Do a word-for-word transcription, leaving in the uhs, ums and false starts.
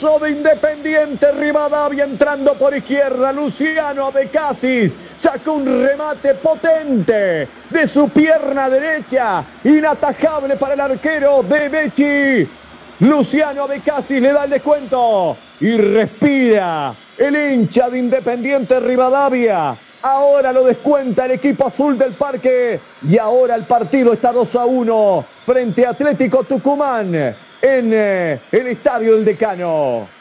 golazo de Independiente Rivadavia entrando por izquierda. Luciano Abecasis sacó un remate potente de su pierna derecha, inatajable para el arquero de Becchi. Luciano Abecasis le da el descuento y respira el hincha de Independiente Rivadavia. Ahora lo descuenta el equipo azul del Parque y ahora el partido está dos a uno frente a Atlético Tucumán en eh, el Estadio del Decano.